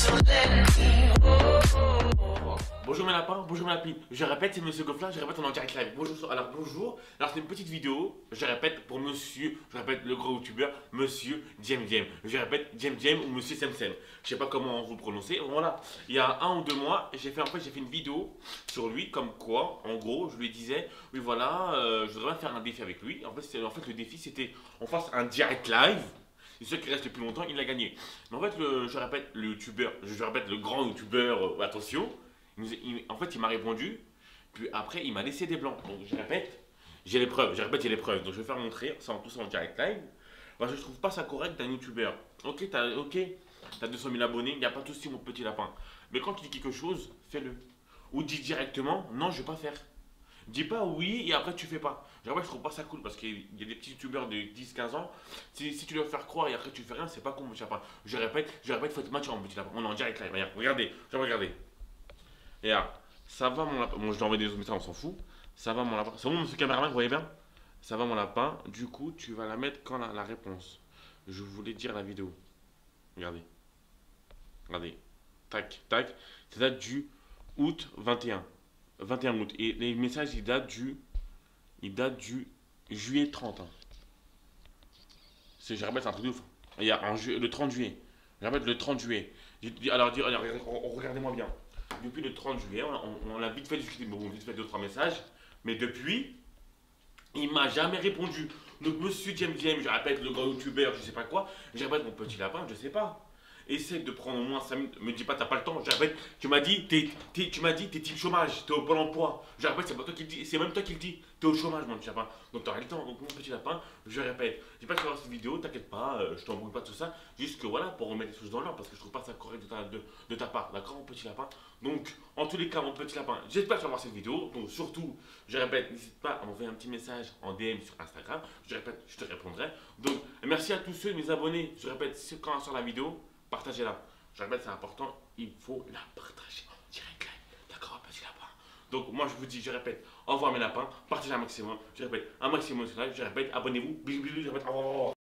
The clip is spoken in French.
Bonjour mes lapins, bonjour mes lapines. Je répète, c'est Monsieur Goflin, je répète, on est en direct live. Bonjour, alors bonjour. Alors c'est une petite vidéo, je répète pour monsieur, je répète le gros youtubeur, monsieur Djem Djem. Je répète Djem Djem ou monsieur Sem Sem. Je sais pas comment vous le prononcez. Voilà, il y a 1 ou 2 mois, j'ai fait une vidéo sur lui, comme quoi, en gros, je lui disais, oui voilà, je voudrais faire un défi avec lui. En fait le défi c'était, on fasse un direct live. Et ceux qui restent le plus longtemps, il a gagné. Mais en fait, je répète, le youtubeur, je répète, le grand youtubeur, attention, en fait, il m'a répondu, puis après, il m'a laissé des blancs. Donc, je répète, j'ai les preuves, je répète, j'ai les preuves. Donc, je vais faire montrer, tout ça en direct live. Parce que je trouve pas ça correct d'un youtubeur. Ok, t'as 200 000 abonnés, il n'y a pas de souci, mon petit lapin. Mais quand tu dis quelque chose, fais-le. Ou dis directement, non, je vais pas faire. Dis pas oui et après tu fais pas. Genre, je trouve pas ça cool parce qu'il y a des petits youtubeurs de 10-15 ans. Si tu dois faire croire et après tu fais rien, c'est pas cool, mon petit lapin. Je répète, faut être mature, mon petit lapin. On est en direct live. Regarde, regardez, regardez. Et là, ça va mon lapin. Bon, je dois envoyer des messages, on s'en fout. Ça va mon lapin. C'est bon, monsieur caméraman, vous voyez bien? Ça va mon lapin. Du coup, tu vas la mettre quand la réponse. Je voulais dire la vidéo. Regardez. Regardez. Tac, tac. Ça date du août 21. 21 août. Et les messages, ils datent du juillet 30. Hein. Je répète, c'est un truc de ouf. Il y a le 30 juillet. Je répète, le 30 juillet. Alors, regardez-moi bien. Depuis le 30 juillet, on a vite fait discuter, bon, vite fait 2-3 messages. Mais depuis, il m'a jamais répondu. Donc, monsieur Djem Djem, je répète, le grand youtubeur, je sais pas quoi. Je répète, mon petit lapin, je sais pas. Essaye de prendre au moins 5 minutes. Me dis pas, t'as pas le temps. Je répète, tu m'as dit, t'es type chômage, t'es au Pôle emploi. Je répète, c'est pas toi qui le dis, c'est même toi qui le dis. T'es au chômage, mon petit lapin. Donc t'auras le temps. Donc, mon petit lapin, je répète, j'ai pas que tu vas voir cette vidéo, t'inquiète pas, je t'embrouille pas tout ça. Juste que voilà, pour remettre les choses dans l'ordre, parce que je trouve pas ça correct de ta part. D'accord, mon petit lapin. Donc, en tous les cas, mon petit lapin, j'espère que tu vas voir cette vidéo. Donc, surtout, je répète, n'hésite pas à m'envoyer un petit message en DM sur Instagram. Je répète, je te répondrai. Donc, merci à tous ceux, mes abonnés. Je répète, quand on sort la vidéo, partagez-la. Je répète, c'est important, il faut la partager en direct live. D'accord, petit lapin. Donc, moi, je vous dis, je répète, au revoir mes lapins, partagez un maximum. Je répète, un maximum sur live. Je répète, abonnez-vous. Bisous, bisous, je répète, au revoir.